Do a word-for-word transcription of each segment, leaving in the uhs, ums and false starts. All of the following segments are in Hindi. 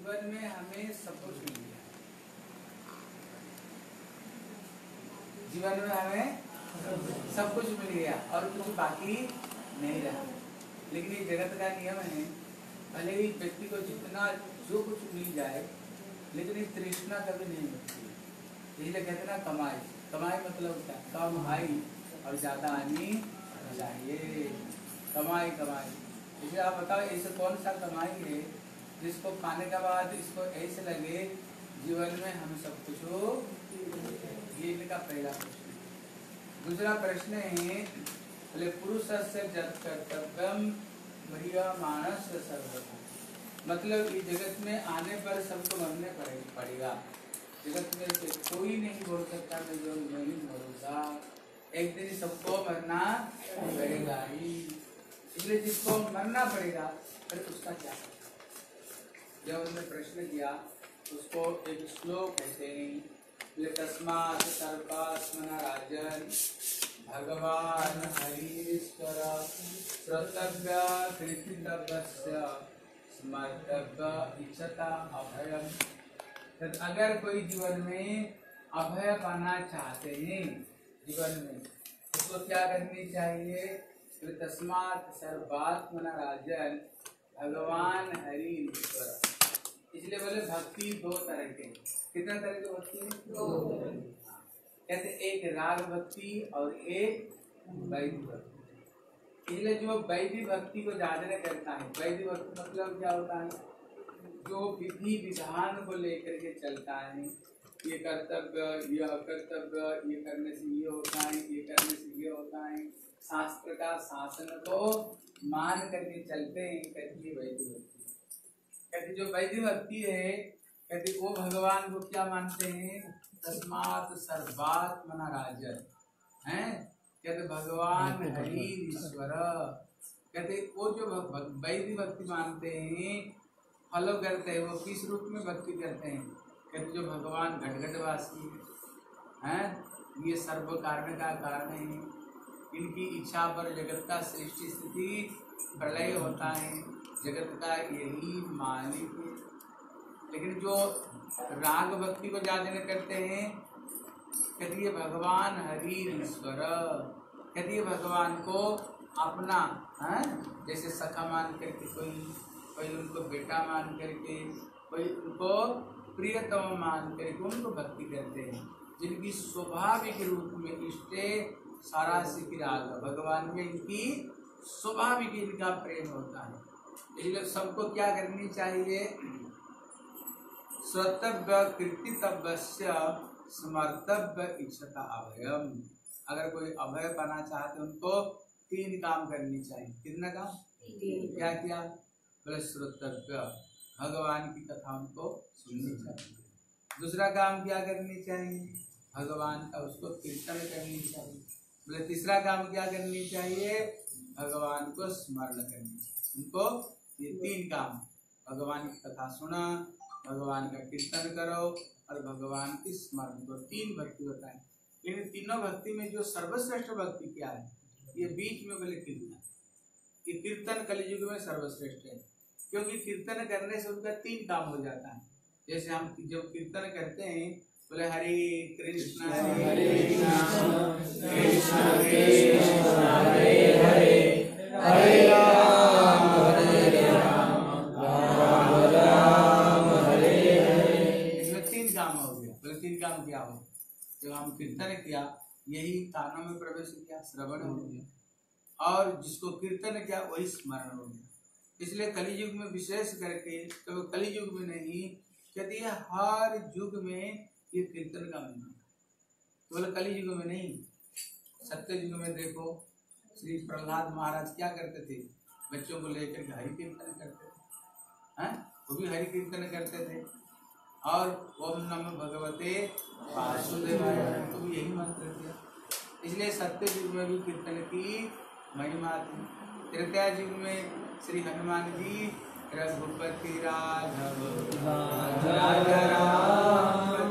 जीवन में हमें सब कुछ मिल गया, जीवन में हमें सब कुछ मिल गया और कुछ बाकी नहीं रहा। लेकिन ये जगत का नियम है, भले ही व्यक्ति को जितना जो कुछ मिल जाए लेकिन ये तृष्णा कभी नहीं मिलती। इसलिए कहते ना कमाई, कमाई मतलब क्या, कम आई और ज्यादा आनी चाहिए। कमाई कमाई इसलिए आप बताओ ऐसे कौन सा कमाई है जिसको पाने के बाद इसको ऐसे लगे जीवन में हम सब कुछ हो। ये इनका पहला प्रश्न। दूसरा प्रश्न है बोले पुरुष से जब कर्तव्यम मानस सर्वथा, मतलब ये जगत में आने पर सबको मरने पड़ेगा। जगत में से कोई नहीं बोल सकता मैं जो नहीं मरूंगा, एक दिन सबको मरना पड़ेगा ही। इसलिए जिसको मरना पड़ेगा फिर उसका क्या। जब उन्होंने प्रश्न किया उसको एक श्लोक कहते हैं, तस्मात् सर्पास्मना राजन भगवान हरीश्वर कर्तव्य कृतितव्यस्य स्मर्तव्य इच्छता अभयम। अगर कोई जीवन में अभय पाना चाहते हैं जीवन में, उसको क्या करनी चाहिए। तस्मात् सर्वात्मना राजन भगवान हरि ईश्वर। इसलिए बोले भक्ति दो तरह के, कितना तरह की भक्ति है, दो। कहते एक राग भक्ति और एक वैदिक भक्ति। इसलिए जो वैदिक भक्ति को जाने करता है, वैदिक भक्ति मतलब क्या होता है, जो विधि विधान को लेकर के चलता है, ये कर्तव्य ये अकर्तव्य, ये करने से ये होता है, ये करने से ये होता है, शास्त्र का शासन को मान करके चलते हैं, कहती है वैदिक भक्ति। कहते जो वैदिक भक्ति है, कहते वो भगवान को क्या मानते हैं, तस्मात् सर्वात्मना राजन हैं। कहते भगवान हरि ईश्वर। कहते वो जो वैदिक भक्ति मानते हैं, फॉलो करते हैं, वो किस रूप में भक्ति करते हैं। कहते जो भगवान घटघटवासी हैं, ये सर्व कारण का कारण है, इनकी इच्छा पर जगत का सृष्टि स्थिति प्रलय होता है, जगत का यही मालिक है। लेकिन जो राग भक्ति को जाने करते हैं, कहते ये भगवान हरि ईश्वर। कहते ये भगवान को अपना है, जैसे सखा मान करके, कोई कोई उनको बेटा मान करके, कोई उनको प्रियतम मान करके उनको भक्ति करते हैं, जिनकी स्वाभाविक रूप में इष्टे सारा सिखी राग भगवान में इनकी स्वाभाविक इनका प्रेम होता है। इसलिए सबको क्या करनी चाहिए, स्वतव्य कृतितव्यस्य समर्थव्य इच्छता अभयम। अगर कोई अभय पाना चाहते उनको तीन काम करनी चाहिए। कितना काम, क्या किया, बोले श्रोतव्य, भगवान की कथा उनको सुननी चाहिए। दूसरा काम क्या करनी चाहिए, भगवान का उसको कीर्तन करनी चाहिए। बोले तीसरा काम क्या करनी चाहिए, भगवान को स्मरण करनी चाहिए। उनको ये तीन काम, भगवान की कथा सुना, भगवान का कीर्तन करो और भगवान की स्मरण करो। तीन भक्ति बताए। इन तीनों भक्ति में जो सर्वश्रेष्ठ भक्ति क्या है, ये बीच में बोले कीर्तन। ये कीर्तन कलियुग में सर्वश्रेष्ठ है, क्योंकि कीर्तन करने से उनका तीन काम हो जाता है। जैसे हम जब कीर्तन करते हैं, बोले हरे कृष्ण हरे कृष्ण कृष्ण कृष्ण हरे हरे हरे राम हरे राम राम राम हरे हरे। इसमें तीन काम हो गया। बोले तीन काम क्या हो, जब हम कीर्तन किया यही कानों में प्रवेश किया, श्रवण हो गया, और जिसको कीर्तन किया वही स्मरण हो गया। इसलिए कलियुग में विशेष करके, तो कलियुग में नहीं, कहती है हर युग में ये कीर्तन का महिमा। तो बोले कलियुग में नहीं, सत्य युग में देखो श्री प्रहलाद महाराज क्या करते थे, बच्चों को लेकर हरि कीर्तन करते थे, हैं वो भी हरि कीर्तन करते थे। और ओम नमो भगवते वासुदेवाय तो भी यही मंत्र दिया। इसलिए सत्य युग में भी कीर्तन की महिमा थी। त्रेता युग में श्री हनुमान जी रघुपति राघव राजा राम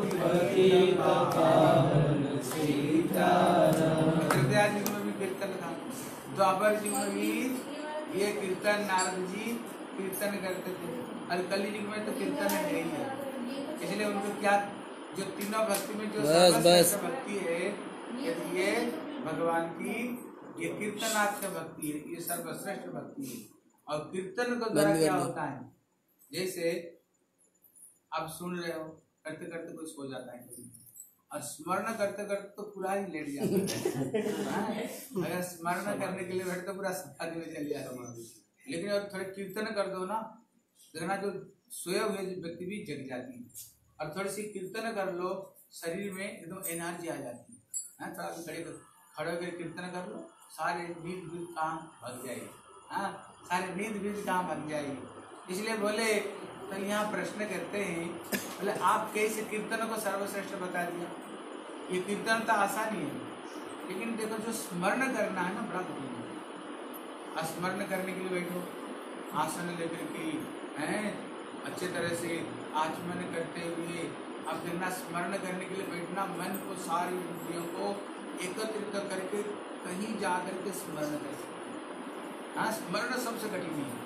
त्रेता युग में भी कीर्तन था। द्वापर युग में भी ये कीर्तन नारद जी कीर्तन करते थे। और कलयुग में तो कीर्तन नहीं है, इसलिए उनको क्या जो तीनों भक्ति में जो बस बस भक्ति है ये भगवान की ये कीर्तनाख्य भक्ति है, ये सर्वश्रेष्ठ भक्ति है। और कीर्तन को द्वारा क्या होता है, जैसे आप सुन रहे हो करते करते कुछ हो जाता है और स्मरण करते करते तो पूरा ही लेट जाता है। अगर स्मरण करने के लिए बैठे तो पूरा समाधि में चल जाता है, लेकिन अगर थोड़े कीर्तन कर दो ना, देखना जो सोए हुए व्यक्ति भी जग जाती है। और थोड़ी सी कीर्तन कर लो, शरीर में एकदम एनर्जी आ जाती है। थोड़ा खड़े खड़े होकर कीर्तन कर लो, सारे नींद बीज काम भग जाएगी। हाँ, सारे नींद बीज काम भग जाएगी। इसलिए बोले तो यहाँ प्रश्न करते हैं, बोले आप कैसे कीर्तन को सर्वश्रेष्ठ बता दिया। ये कीर्तन तो आसान ही है, लेकिन देखो जो स्मरण करना है ना बड़ा कठिन है। स्मरण करने के लिए बैठो, आसन लेकर के हैं अच्छे तरह से आचमन करते हुए अब देखना, स्मरण करने के लिए बैठना, मन को सारी इंद्रियों को एकत्रित करके कहीं जा करके स्मरण कर सकते। हाँ, स्मरण सबसे कठिन है।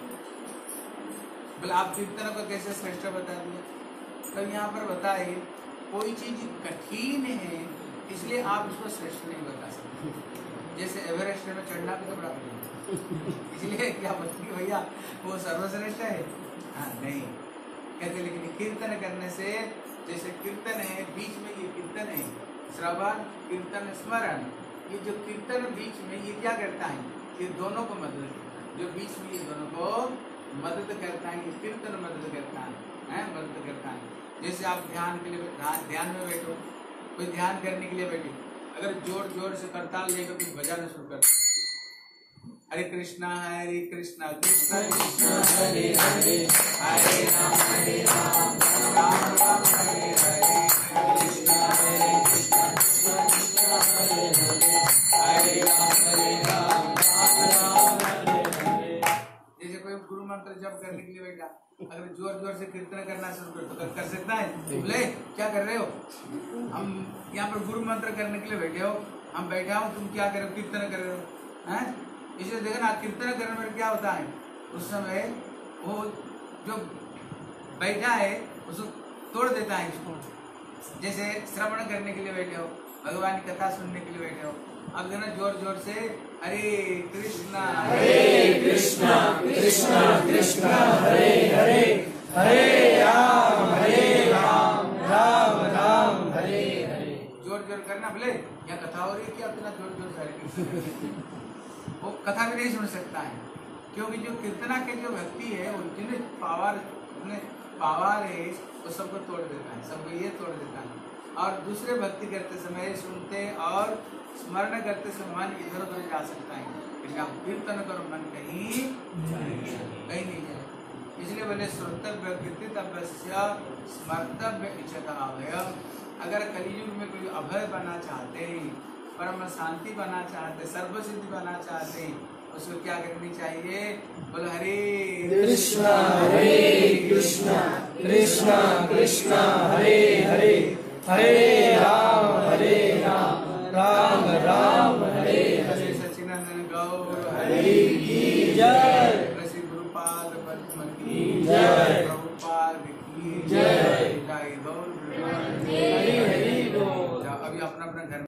बोले आप कीर्तन को कैसे श्रेष्ठ बता दिया, तो यहाँ पर बताए कोई चीज कठिन है इसलिए आप उसको श्रेष्ठ नहीं बता सकते। जैसे एवरेस्ट में चढ़ना भी तो बड़ा कठिन, इसलिए क्या बताइए भैया वो सर्वश्रेष्ठ है? हाँ नहीं कहते, लेकिन कीर्तन करने से, जैसे कीर्तन है बीच में ये कीर्तन है श्रवण कीर्तन स्मरण, ये जो कीर्तन बीच में ये क्या करता है, ये दोनों को मदद, जो बीच में ये दोनों को मदद करता है, ये कीर्तन मदद करता है, है मदद करता है। जैसे आप ध्यान के लिए ध्यान में बैठो, कोई ध्यान करने के लिए बैठे, अगर जोर जोर से करताल लेकर कुछ बजाना शुरू कर, हरे कृष्णा हरे कृष्णा कृष्णा कृष्णा हरे हरे, हरे राम हरे राम राम राम हरे हरे, कृष्णा हरे कृष्णा कृष्णा कृष्णा हरे हरे, हरे राम हरे राम राम राम हरे हरे। जैसे कोई गुरु मंत्र जप करने के लिए बैठा, अगर जोर जोर से कीर्तन करना शुरू कर तो कर सकता है? बोले क्या कर रहे हो, हम यहाँ पर गुरु मंत्र करने के लिए बैठे हो, हम बैठा हूँ, तुम क्या कर रहे हो, कीर्तन कर रहे हो हैं? इसलिए देखना कीर्तन करने में क्या होता है, उस समय वो जो बैठा है उसको तोड़ देता है इसको। जैसे श्रवण करने के लिए बैठे हो, भगवान की कथा सुनने के लिए बैठे हो, अब देखना जोर जोर से हरे कृष्णा हरे कृष्णा कृष्णा कृष्णा हरे हरे, हरे राम हरे राम राम राम हरे हरे, जोर जोर करना। बोले क्या कथा हो रही है, क्या अपना जोर जोर से हरे कृष्ण वो कथा भी नहीं सुन सकता है, क्योंकि जो कीर्तना के जो व्यक्ति है वो जिन्हें पावर पावर है वो सबको तोड़ देता है, सबको ये तोड़ देता है। और दूसरे भक्ति करते समय सुनते और स्मरण करते समय मन इधर उधर जा सकता है, लेकिन आप कीर्तन करो मन कहीं कहीं नहीं जाए। इसलिए बोले श्रोतव्य कीर्तितव्य स्मर्तव्य इच्छता अभय। अगर कलियुग में कोई अभय बना चाहते हैं, परम शांति बना चाहते, सर्व सिद्धि बना चाहते, उसको क्या करनी चाहिए, बोलो हरे कृष्णा हरे कृष्णा कृष्णा कृष्णा हरे हरे, हरे राम हरे राम राम राम हरे हरे। सच्चिदानंद गौर हरे।